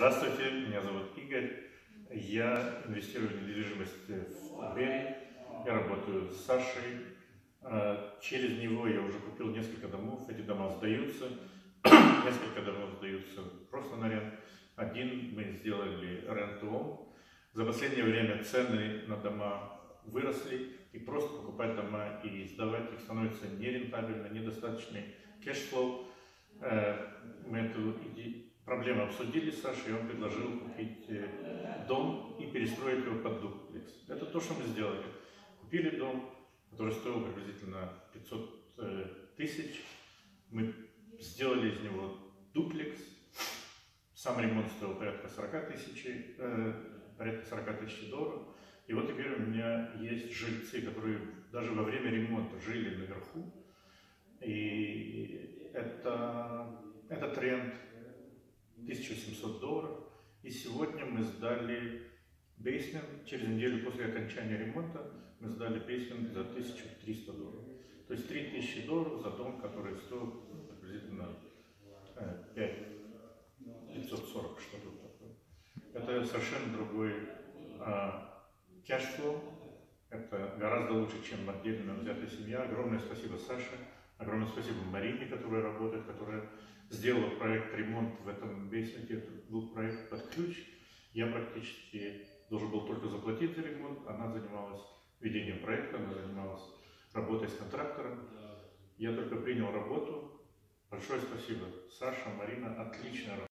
Здравствуйте, меня зовут Игорь. Я инвестирую в недвижимость в Тверь. Я работаю с Сашей. Через него я уже купил несколько домов. Эти дома сдаются. Несколько домов сдаются просто на аренду. Один мы сделали рент-то-оун. За последнее время цены на дома выросли, и просто покупать дома и сдавать их становится нерентабельно, недостаточный кэшфлоу. Мы эту проблему обсудили с Сашей, и он предложил купить дом и перестроить его под дуплекс. Это то, что мы сделали. Купили дом, который стоил приблизительно 500 тысяч. Мы сделали из него дуплекс. Сам ремонт стоил порядка 40 тысяч долларов. И вот теперь у меня есть жильцы, которые даже во время ремонта жили наверху. И это тренд 1700 долларов. И сегодня мы сдали бейсмент, через неделю после окончания ремонта мы сдали бейсмент за 1300 долларов. То есть 3000 долларов за дом, который стоил приблизительно 540, что-то такое. Это совершенно другой кэшфлоу. Это гораздо лучше, чем отдельно взятая семья. Огромное спасибо Саше, огромное спасибо Марине, которая работает, которая сделала проект ремонт в этом бейсменте. Это был проект под ключ. Я практически должен был только заплатить за ремонт. Она занималась ведением проекта, она занималась работой с контрактором. Я только принял работу. Большое спасибо. Саша, Марина, отличная работа.